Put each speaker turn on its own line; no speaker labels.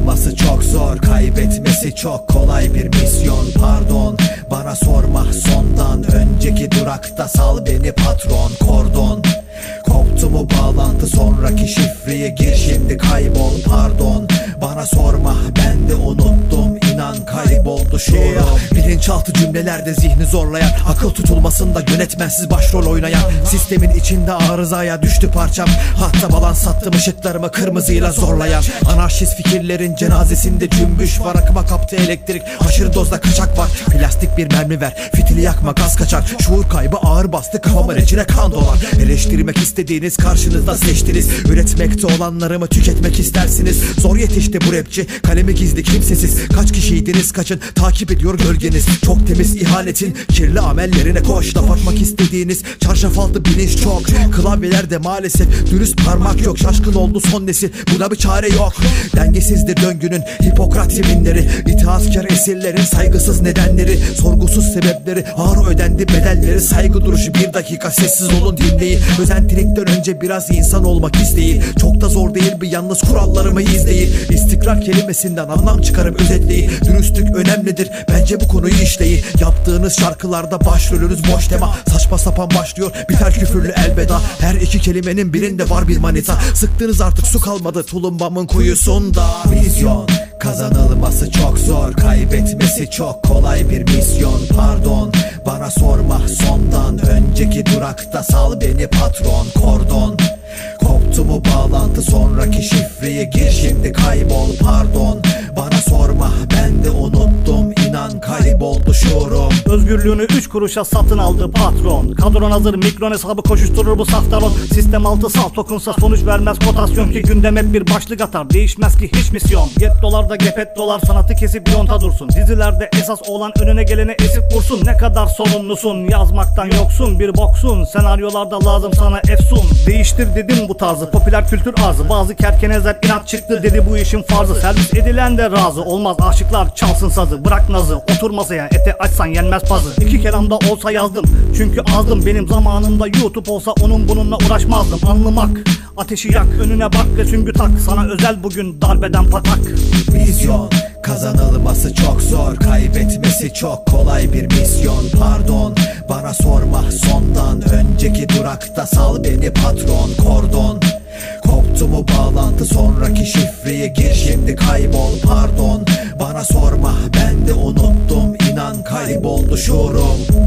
Kazanılması çok zor, kaybetmesi çok kolay bir misyon. Pardon, bana sorma sondan önceki durakta sal beni patron. Kordon koptu mu bağlantı, sonraki şifreye gir şimdi kaybol. Pardon, bana sorma ben de unuttum, inan kayboldu şuurum. Bilinçaltı cümlelerde zihni zorlayan, akıl tutulmasında yönetmensiz başrol oynayan, sistemin içinde arızaya düştü parçam. Hatta balans sattım ışıklarımı kırmızıyla zorlayan, anarşist fikirlerin cenazesinde cümbüş var. Akıma kaptı elektrik, aşırı dozda kaçak var. Plastik bir mermi ver, fitili yakma gaz kaçar. Şuur kaybı ağır bastı, kafamın içine kan dolar. Eleştirmek istediğiniz karşınızda seçtiniz, üretmekte olanlarımı tüketmek istersiniz. Zor yetişti bu rapçi, kalemi gizli kimsesiz. Kaç kişiydiniz kaçın, takip ediyor gölgeniz. Çok temiz ihanetin kirli amellerine koş. Laf atmak istediğiniz çarşaf altı bilinç çok. Klavyelerde maalesef dürüst parmak yok. Şaşkın oldu son nesil, buna bir çare yok. Dengesizdir döngünün Hipokrat yeminleri, itaatkar esirlerin saygısız nedenleri, sorgusuz sebepleri, ağır ödendi bedelleri. Saygı duruşu, bir dakika sessiz olun dinleyin. Özentilikten önce biraz insan olmak isteyin. Çok da zor değil bir yalnız kurallarımı izleyin. İstikrar kelimesinden anlam çıkarıp özetleyin. Dürüstlük önemlidir, bence bu konuyu işleyin. Yaptığınız şarkılarda başrolünüz boş tema. Saçma sapan başlıyor, biter küfürlü elveda. Her iki kelimenin birinde var bir manita. Sıktınız artık su kalmadı tulumbamın kuyusunda. Vizyon kazanılması çok zor, kaybetmesi çok kolay bir misyon. Pardon, bana sorma sondan önceki durakta sal beni patron. Kordon koptu mu bağlantı, sonraki şifreye gir şimdi kaybol. Pardon, bana sorma ben de unuttum, inan kayboldu şuurum.
Özgürlüğünü 3 kuruşa satın aldı patron. Kadron hazır, mikron hesabı koşuşturur bu saftaron. Sistem altı sal tokunsa sonuç vermez kotasyon ki gündem hep bir başlık atar, değişmez ki hiç misyon. Get dolarda gepet dolar, sanatı kesip yonta dursun. Dizilerde esas olan önüne geleni esip vursun. Ne kadar sorumlusun, yazmaktan yoksun, bir boksun. Senaryolarda lazım sana efsun. Değiştir dedim bu tarzı, popüler kültür arzı. Bazı kerkenezler inat çıktı dedi bu işin farzı. Servis edilen de razı olmaz, aşıklar çalsın sazı. Bırak nazı, otur masaya, ete açsan yenmez pazı. İki kelamda olsa yazdım çünkü azdım. Benim zamanımda YouTube olsa onun bununla uğraşmazdım. Anlamak, ateşi yak, önüne bak ve süngü tak. Sana özel bugün darbeden patak.
Vizyon kazanılması çok zor, kaybetmesi çok kolay bir misyon. Pardon, bana sorma sondan önceki durakta sal beni patron. Kordon koptu mu bağlantı, sonraki şifreye gir şimdi kaybol. Pardon, bana sorma ben de unuttum, inan kayboldu şuurum.